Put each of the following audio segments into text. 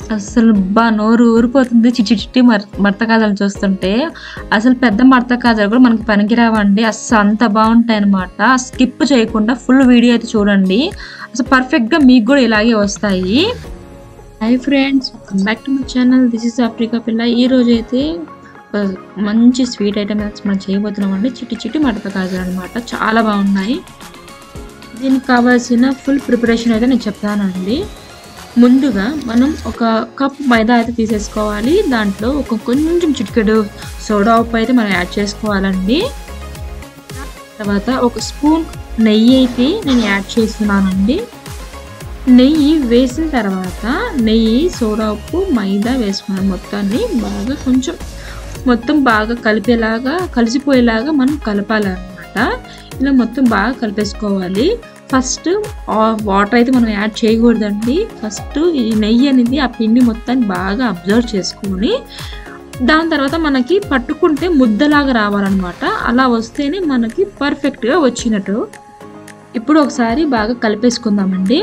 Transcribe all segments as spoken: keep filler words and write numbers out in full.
అసలు బా నోరు ఊరిపోతుంది చిట్టి చిట్టి మర్ మడత కాజాలు చూస్తుంటే. అసలు పెద్ద మడత కాజాలు కూడా మనకి పనికిరావండి. అస్సలు అంత బాగుంటాయి అనమాట. స్కిప్ చేయకుండా ఫుల్ వీడియో అయితే చూడండి. అసలు పర్ఫెక్ట్గా మీకు కూడా ఇలాగే వస్తాయి. Hi friends, welcome back to my channel. This is Africa పిల్ల. ఈరోజు అయితే మంచి స్వీట్ ఐటమ్ మనం చేయబోతున్నాం అండి. చిట్టి చిట్టి మడత కాజాలు అనమాట. చాలా బాగున్నాయి. దీనికి కావాల్సిన ఫుల్ ప్రిపరేషన్ అయితే నేను చెప్తానండి. ముందుగా మనం ఒక కప్ మైదా అయితే తీసేసుకోవాలి. దాంట్లో ఒక కొంచెం చిటికెడు సోడా ఉప్పు అయితే మనం యాడ్ చేసుకోవాలండి. తర్వాత ఒక స్పూన్ నెయ్యి అయితే నేను యాడ్ చేస్తున్నానండి. నెయ్యి వేసిన తర్వాత నెయ్యి, సోడా ఉప్పు, మైదా వేసుకున్నాను. మొత్తాన్ని బాగా కొంచెం మొత్తం బాగా కలిపేలాగా కలిసిపోయేలాగా మనం కలపాలన్నమాట. ఇలా మొత్తం బాగా కలిపేసుకోవాలి. ఫస్ట్ వాటర్ అయితే మనం యాడ్ చేయకూడదండి. ఫస్ట్ ఈ నెయ్యి అనేది ఆ పిండి మొత్తాన్ని బాగా అబ్జర్వ్ చేసుకొని దాని తర్వాత మనకి పట్టుకుంటే ముద్దలాగా రావాలన్నమాట. అలా వస్తేనే మనకి పర్ఫెక్ట్గా వచ్చినట్టు. ఇప్పుడు ఒకసారి బాగా కలిపేసుకుందామండి.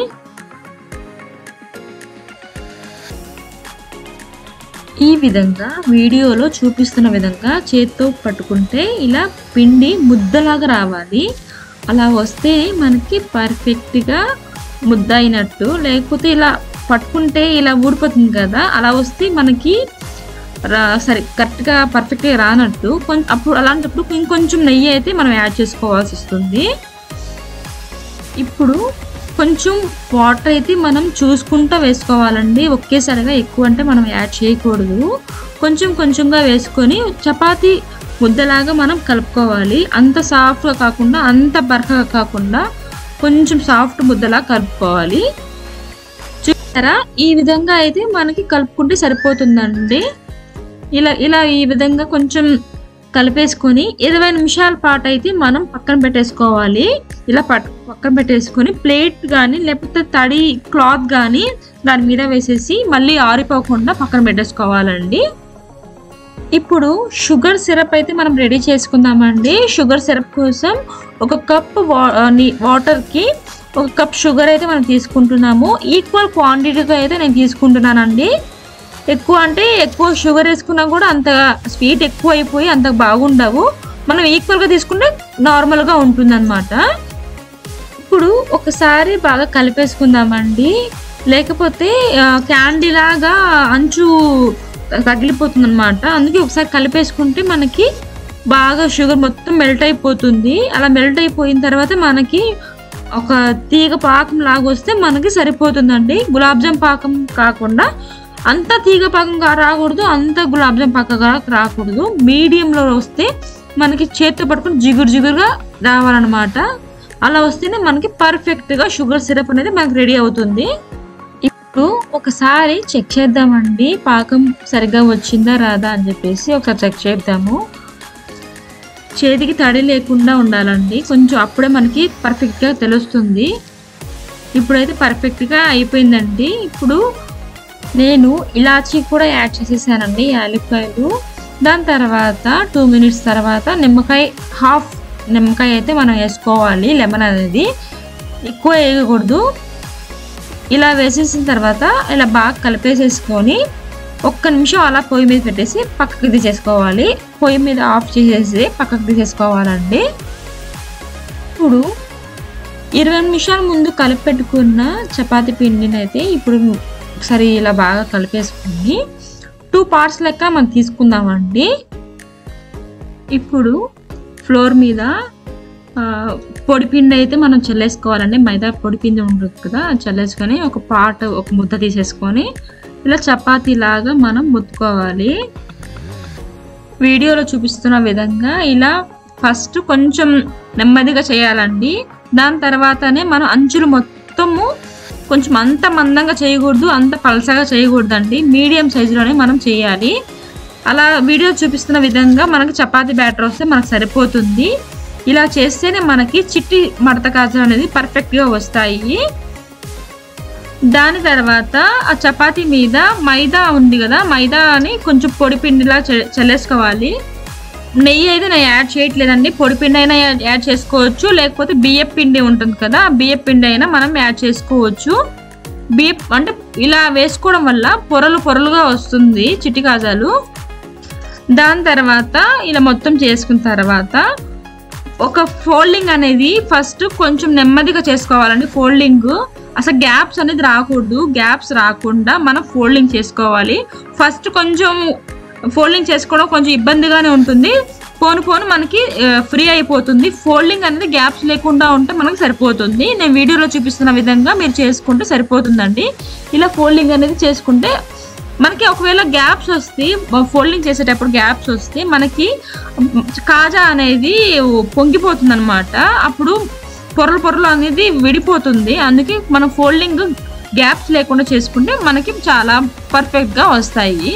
ఈ విధంగా వీడియోలో చూపిస్తున్న విధంగా చేత్తో పట్టుకుంటే ఇలా పిండి ముద్దలాగా రావాలి. అలా వస్తే మనకి పర్ఫెక్ట్గా ముద్ద అయినట్టు. లేకపోతే ఇలా పట్టుకుంటే ఇలా ఊడిపోతుంది కదా, అలా వస్తే మనకి రా సరే కరెక్ట్గా పర్ఫెక్ట్గా రానట్టు. కొంచెం అప్పుడు అలాంటప్పుడు ఇంకొంచెం నెయ్యి అయితే మనం యాడ్ చేసుకోవాల్సి వస్తుంది. ఇప్పుడు కొంచెం వాటర్ అయితే మనం చూసుకుంటూ వేసుకోవాలండి. ఒకేసారిగా ఎక్కువ అంటే మనం యాడ్ చేయకూడదు. కొంచెం కొంచెంగా వేసుకొని చపాతీ ముద్దలాగా మనం కలుపుకోవాలి. అంత సాఫ్ట్గా కాకుండా అంత బరకగా కాకుండా కొంచెం సాఫ్ట్ ముద్దలా కలుపుకోవాలి. చూసారా, ఈ విధంగా అయితే మనకి కలుపుకుంటే సరిపోతుందండి. ఇలా ఇలా ఈ విధంగా కొంచెం కలిపేసుకొని ఇరవై నిమిషాల పాటు అయితే మనం పక్కన పెట్టేసుకోవాలి. ఇలా పట్ పక్కన పెట్టేసుకొని ప్లేట్ కానీ లేకపోతే తడి క్లాత్ కానీ దాని మీద వేసేసి మళ్ళీ ఆరిపోకుండా పక్కన పెట్టేసుకోవాలండి. ఇప్పుడు షుగర్ సిరప్ అయితే మనం రెడీ చేసుకుందామండి. షుగర్ సిరప్ కోసం ఒక కప్ వా వాటర్కి ఒక కప్ షుగర్ అయితే మనం తీసుకుంటున్నాము. ఈక్వల్ క్వాంటిటీతో అయితే నేను తీసుకుంటున్నానండి. ఎక్కువ అంటే ఎక్కువ షుగర్ వేసుకున్నా కూడా అంత స్వీట్ ఎక్కువ అయిపోయి అంత బాగుండవు. మనం ఈక్వల్గా తీసుకుంటే నార్మల్గా ఉంటుందన్నమాట. ఇప్పుడు ఒకసారి బాగా కలిపేసుకుందామండి. లేకపోతే క్యాండీ లాగా అంచు తగిలిపోతుంది అనమాట. అందుకే ఒకసారి కలిపేసుకుంటే మనకి బాగా షుగర్ మొత్తం మెల్ట్ అయిపోతుంది. అలా మెల్ట్ అయిపోయిన తర్వాత మనకి ఒక తీగ పాకం లాగా వస్తే మనకి సరిపోతుందండి. గులాబ్ జామ్ పాకం కాకుండా అంత తీగ పాకంగా రాకూడదు, అంత గులాబ్ జామ్ పాకగా రాకూడదు. మీడియంలో వస్తే మనకి చేతితో పట్టుకుని జిగురు జిగురుగా రావాలన్నమాట. అలా వస్తేనే మనకి పర్ఫెక్ట్గా షుగర్ సిరప్ అనేది మనకి రెడీ అవుతుంది. ఇప్పుడు ఒకసారి చెక్ చేద్దామండి, పాకం సరిగ్గా వచ్చిందా రాదా అని చెప్పేసి ఒకసారి చెక్ చేద్దాము. చేతికి తడి లేకుండా ఉండాలండి కొంచెం, అప్పుడే మనకి పర్ఫెక్ట్గా తెలుస్తుంది. ఇప్పుడైతే పర్ఫెక్ట్గా అయిపోయిందండి. ఇప్పుడు నేను ఇలాచీ కూడా యాడ్ చేసేసానండి, యాలక్కాయలు. దాని తర్వాత టూ మినిట్స్ తర్వాత నిమ్మకాయ, హాఫ్ నిమ్మకాయ అయితే మనం వేసుకోవాలి. లెమన్ అనేది ఎక్కువ వేయకూడదు. ఇలా వేసేసిన తర్వాత ఇలా బాగా కలిపేసేసుకొని ఒక్క నిమిషం అలా పొయ్యి మీద పెట్టేసి పక్కకి తీసేసుకోవాలి. పొయ్యి మీద ఆఫ్ చేసేసి పక్కకి తీసేసుకోవాలండి. ఇప్పుడు ఇరవై నిమిషాల ముందు కలిపి పెట్టుకున్న చపాతీ పిండిని అయితే ఇప్పుడు ఒకసారి ఇలా బాగా కలిపేసుకుని టూ పార్ట్స్ లెక్క మనం తీసుకుందామండి. ఇప్పుడు ఫ్లోర్ మీద పొడిపిండి అయితే మనం చల్లేసుకోవాలండి. మైదా పొడిపిండి ఉంటుంది కదా, చల్లేసుకొని ఒక పార్ట్ ఒక ముద్ద తీసేసుకొని ఇలా చపాతీ లాగా మనం ముద్దుకోవాలి. వీడియోలో చూపిస్తున్న విధంగా ఇలా ఫస్ట్ కొంచెం నెమ్మదిగా చేయాలండి. దాని తర్వాతనే మనం అంచులు మొత్తము కొంచెం అంత మందంగా చేయకూడదు, అంత పలసగా చేయకూడదండి. మీడియం సైజులోనే మనం చేయాలి. అలా వీడియో చూపిస్తున్న విధంగా మనకి చపాతీ బ్యాటర్ వస్తే మనకు సరిపోతుంది. ఇలా చేస్తేనే మనకి చిట్టి మడత కాజాలు అనేది పర్ఫెక్ట్గా వస్తాయి. దాని తర్వాత ఆ చపాతీ మీద మైదా ఉంది కదా, మైదాని కొంచెం పొడి పిండిలా చల్లేసుకోవాలి. నెయ్యి అయితే నేను యాడ్ చేయట్లేదండి. పొడి పిండి అయినా యాడ్ చేసుకోవచ్చు, లేకపోతే బియ్యం పిండి ఉంటుంది కదా, బియ్యం పిండి అయినా మనం యాడ్ చేసుకోవచ్చు. బీప్ అంటే ఇలా వేసుకోవడం వల్ల పొరలు పొరలుగా వస్తుంది చిట్టి కాజాలు. దాని తర్వాత ఇలా మొత్తం చేసుకున్న తర్వాత ఒక ఫోల్డింగ్ అనేది ఫస్ట్ కొంచెం నెమ్మదిగా చేసుకోవాలండి. ఫోల్డింగ్ అసలు గ్యాప్స్ అనేది రాకూడదు. గ్యాప్స్ రాకుండా మనం ఫోల్డింగ్ చేసుకోవాలి. ఫస్ట్ కొంచెం ఫోల్డింగ్ చేసుకోవడం కొంచెం ఇబ్బందిగానే ఉంటుంది. పోను పోను మనకి ఫ్రీ అయిపోతుంది. ఫోల్డింగ్ అనేది గ్యాప్స్ లేకుండా ఉంటే మనకు సరిపోతుంది. నేను వీడియోలో చూపిస్తున్న విధంగా మీరు చేసుకుంటే సరిపోతుందండి. ఇలా ఫోల్డింగ్ అనేది చేసుకుంటే మనకి ఒకవేళ గ్యాప్స్ వస్తే ఫోల్డింగ్ చేసేటప్పుడు గ్యాప్స్ వస్తే మనకి కాజా అనేది పొంగిపోతుంది అనమాట. అప్పుడు పొరలు పొరలు అనేది విడిపోతుంది. అందుకే మనం ఫోల్డింగ్ గ్యాప్స్ లేకుండా చేసుకుంటే మనకి చాలా పర్ఫెక్ట్గా వస్తాయి.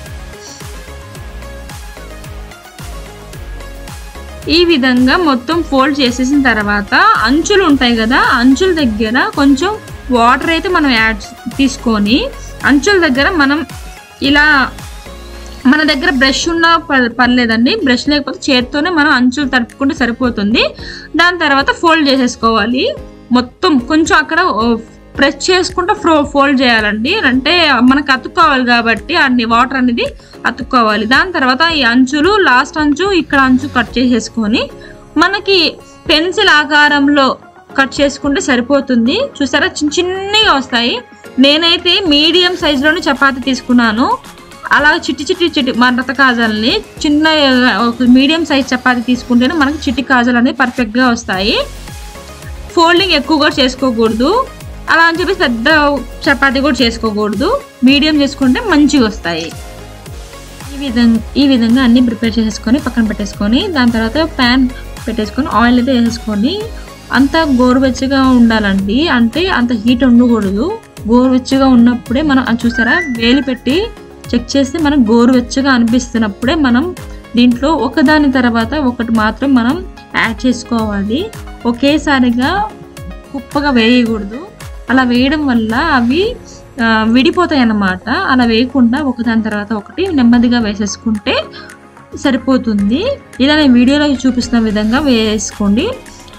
ఈ విధంగా మొత్తం ఫోల్డ్ చేసేసిన తర్వాత అంచులు ఉంటాయి కదా, అంచుల దగ్గర కొంచెం వాటర్ అయితే మనం యాడ్ తీసుకొని అంచుల దగ్గర మనం ఇలా మన దగ్గర బ్రష్ ఉన్నా పర్లేదండి. బ్రష్ లేకపోతే చేత్తోనే మనం అంచులు తడుపుకుంటే సరిపోతుంది. దాని తర్వాత ఫోల్డ్ చేసేసుకోవాలి. మొత్తం కొంచెం అక్కడ ప్రెస్ చేసుకుంటూ ఫ్రో ఫోల్డ్ చేయాలండి. అంటే మనకు అతుక్కోవాలి కాబట్టి అన్ని వాటర్ అనేది అతుక్కోవాలి. దాని తర్వాత ఈ అంచులు లాస్ట్ అంచు ఇక్కడ అంచు కట్ చేసేసుకొని మనకి పెన్సిల్ ఆకారంలో కట్ చేసుకుంటే సరిపోతుంది. చూసారా చిన్న చిన్నగా వస్తాయి. నేనైతే మీడియం సైజులోని చపాతీ తీసుకున్నాను. అలా చిట్టి చిట్టి చిట్టి మరత కాజాలని చిన్న ఒక మీడియం సైజ్ చపాతీ తీసుకుంటేనే మనకి చిట్టి కాజాలు అనేది పర్ఫెక్ట్గా వస్తాయి. ఫోల్డింగ్ ఎక్కువగా చేసుకోకూడదు. అలా అని చెప్పేసి పెద్ద చపాతీ కూడా చేసుకోకూడదు. మీడియం చేసుకుంటే మంచిగా వస్తాయి. ఈ విధంగా ఈ విధంగా అన్నీ ప్రిపేర్ చేసేసుకొని పక్కన పెట్టేసుకొని దాని తర్వాత ప్యాన్ పెట్టేసుకొని ఆయిల్ అయితే వేసేసుకొని అంత గోరువెచ్చగా ఉండాలండి. అంటే అంత హీట్ ఉండకూడదు. గోరువెచ్చగా ఉన్నప్పుడే మనం అది చూసారా వేలు పెట్టి చెక్ చేస్తే మనం గోరువెచ్చగా అనిపిస్తున్నప్పుడే మనం దీంట్లో ఒకదాని తర్వాత ఒకటి మాత్రం మనం యాడ్ చేసుకోవాలి. ఒకేసారిగా కుప్పగా వేయకూడదు. అలా వేయడం వల్ల అవి విడిపోతాయి అన్నమాట. అలా వేయకుండా ఒకదాని తర్వాత ఒకటి నెమ్మదిగా వేసేసుకుంటే సరిపోతుంది. ఇలా నేను వీడియోలో చూపిస్తున్న విధంగా వేసుకోండి.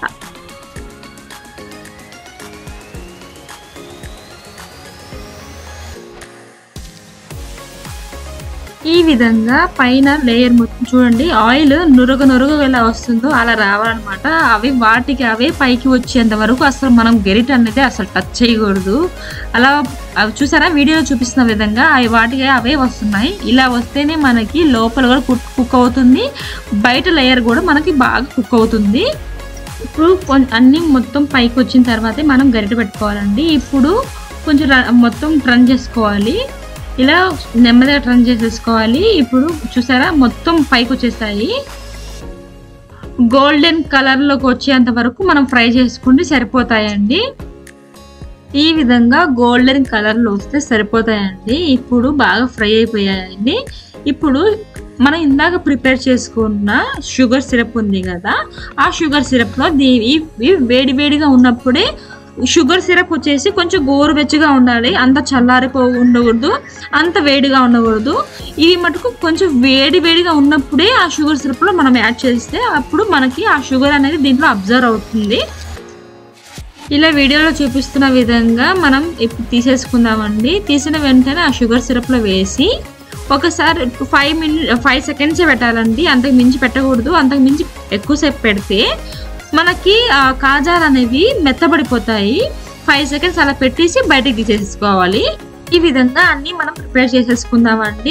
ఈ విధంగా పైన లేయర్ మొత్తం చూడండి ఆయిల్ నురగ నురగ ఎలా వస్తుందో అలా రావాలన్నమాట. అవి వాటికి అవే పైకి వచ్చేంత వరకు అసలు మనం గెరిట అనేది అసలు టచ్ చేయకూడదు. అలా అవి చూసారా వీడియోలో చూపిస్తున్న విధంగా అవి వాటికి అవే వస్తున్నాయి. ఇలా వస్తేనే మనకి లోపల కూడా కుక్ కుక్ అవుతుంది. బయట లేయర్ కూడా మనకి బాగా కుక్ అవుతుంది. ఇప్పుడు అన్నీ మొత్తం పైకి వచ్చిన తర్వాతే మనం గరిట పెట్టుకోవాలండి. ఇప్పుడు కొంచెం మొత్తం టర్న్ చేసుకోవాలి. ఇలా నెమ్మదిగా టర్న్ చేసేసుకోవాలి. ఇప్పుడు చూసారా మొత్తం పైకి వచ్చేస్తాయి. గోల్డెన్ కలర్లోకి వచ్చేంత వరకు మనం ఫ్రై చేసుకుంటే సరిపోతాయండి. ఈ విధంగా గోల్డెన్ కలర్లో వస్తే సరిపోతాయండి. ఇప్పుడు బాగా ఫ్రై అయిపోయాయండి. ఇప్పుడు మనం ఇందాక ప్రిపేర్ చేసుకున్న షుగర్ సిరప్ ఉంది కదా, ఆ షుగర్ సిరప్లో ఇవి వేడి వేడిగా ఉన్నప్పుడే షుగర్ సిరప్ వచ్చేసి కొంచెం గోరువెచ్చగా ఉండాలి. అంత చల్లారిపో ఉండకూడదు, అంత వేడిగా ఉండకూడదు. ఇవి మటుకు కొంచెం వేడి వేడిగా ఉన్నప్పుడే ఆ షుగర్ సిరప్లో మనం యాడ్ చేస్తే అప్పుడు మనకి ఆ షుగర్ అనేది దీంట్లో అబ్జర్వ్ అవుతుంది. ఇలా వీడియోలో చూపిస్తున్న విధంగా మనం ఇప్పుడు తీసేసుకుందామండి. తీసిన వెంటనే ఆ షుగర్ సిరప్లో వేసి ఒకసారి ఫైవ్ మినిట్ ఫైవ్ సెకండ్సే పెట్టాలండి. అంతకు మించి పెట్టకూడదు. అంతకు మించి ఎక్కువసేపు పెడితే మనకి కాజాలు అనేవి మెత్తబడిపోతాయి. ఫైవ్ సెకండ్స్ అలా పెట్టేసి బయటకు తీసేసుకోవాలి. ఈ విధంగా అన్నీ మనం ప్రిపేర్ చేసేసుకుందామండి.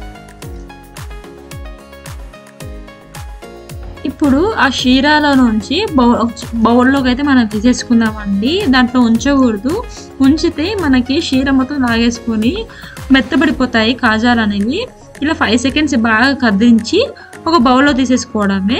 ఇప్పుడు ఆ షీరాలో నుంచి బౌల్ బౌల్లోకి అయితే మనం తీసేసుకుందామండి. దాంట్లో ఉంచకూడదు. ఉంచితే మనకి షీర మొత్తం లాగేసుకొని మెత్తబడిపోతాయి కాజాలు అనేవి. ఇలా ఫైవ్ సెకండ్స్ బాగా కదిలించి ఒక బౌల్లో తీసేసుకోవడమే.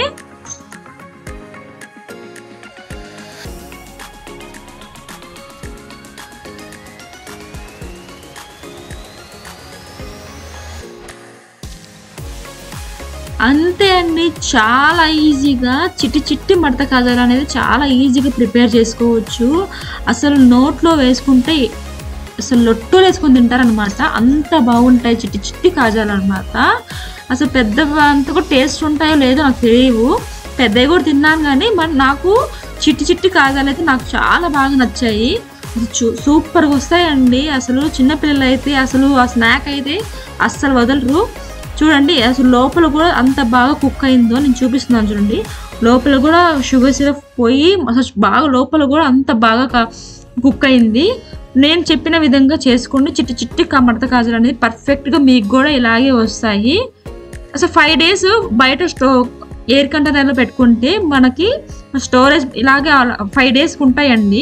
అంతే అండి, చాలా ఈజీగా చిట్టి చిట్టి మడత కాజాలు అనేది చాలా ఈజీగా ప్రిపేర్ చేసుకోవచ్చు. అసలు నోట్లో వేసుకుంటే అసలు లొట్టులు వేసుకొని తింటారనమాట. అంత బాగుంటాయి చిట్టి చిట్టి కాజాలు అనమాట. అసలు పెద్ద అంత కూడా టేస్ట్ ఉంటాయో లేదో నాకు తెలియవు. పెద్దవి కూడా తిన్నాను కానీ మరి నాకు చిట్టి చిట్టి కాజాలు అయితే నాకు చాలా బాగా నచ్చాయి. సూపర్గా వస్తాయండి. అసలు చిన్నపిల్లలు అయితే అసలు ఆ స్నాక్ అయితే అస్సలు వదలరు. చూడండి అసలు లోపల కూడా అంత బాగా కుక్ అయిందో నేను చూపిస్తున్నాను చూడండి. లోపల కూడా షుగర్ సిరప్ పోయి అసలు బాగా లోపల కూడా అంత బాగా కుక్ అయింది. నేను చెప్పిన విధంగా చేసుకోండి. చిట్టి చిట్టి మడత కాజాలు అనేది పర్ఫెక్ట్గా మీకు కూడా ఇలాగే వస్తాయి. అసలు ఫైవ్ డేస్ బయట స్టో ఎయిర్ కంటైనర్లో పెట్టుకుంటే మనకి స్టోరేజ్ ఇలాగే ఫైవ్ డేస్కి ఉంటాయండి.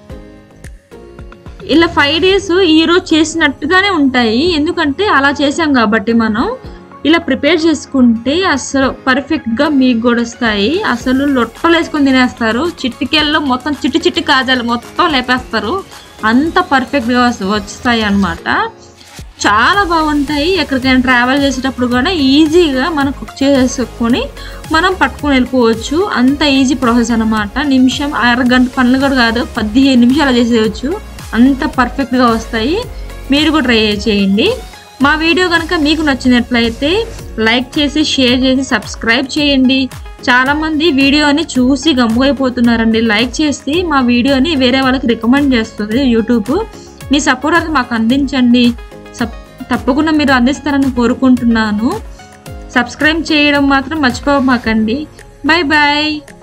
ఇలా ఫైవ్ డేస్ ఈరోజు చేసినట్టుగానే ఉంటాయి. ఎందుకంటే అలా చేసాం కాబట్టి మనం ఇలా ప్రిపేర్ చేసుకుంటే అసలు పర్ఫెక్ట్గా మీకు కూడా వస్తాయి. అసలు లొట్టలు వేసుకొని తినేస్తారు. చిట్టికెళ్ళలో మొత్తం చిట్టి చిట్టి కాజాలు మొత్తం లేపేస్తారు. అంత పర్ఫెక్ట్గా వస్తాయి అన్నమాట. చాలా బాగుంటాయి. ఎక్కడికైనా ట్రావెల్ చేసేటప్పుడు కూడా ఈజీగా మనం కుక్ చేసుకొని మనం పట్టుకొని వెళ్ళిపోవచ్చు. అంత ఈజీ ప్రాసెస్ అన్నమాట. నిమిషం అరగంట పనులు కూడా కాదు, పదిహేను నిమిషాలు చేసేయచ్చు. అంత పర్ఫెక్ట్గా వస్తాయి. మీరు కూడా ట్రై చేయండి. మా వీడియో కనుక మీకు నచ్చినట్లయితే లైక్ చేసి షేర్ చేసి సబ్స్క్రైబ్ చేయండి. చాలామంది వీడియోని చూసి గమ్ముగైపోతున్నారండి. లైక్ చేసి మా వీడియోని వేరే వాళ్ళకి రికమెండ్ చేస్తుంది యూట్యూబ్. మీ సపోర్ట్ అనేది మాకు అందించండి. సబ్ తప్పకుండా మీరు అందిస్తారని కోరుకుంటున్నాను. సబ్స్క్రైబ్ చేయడం మాత్రం మర్చిపోమాకండి. Bye bye.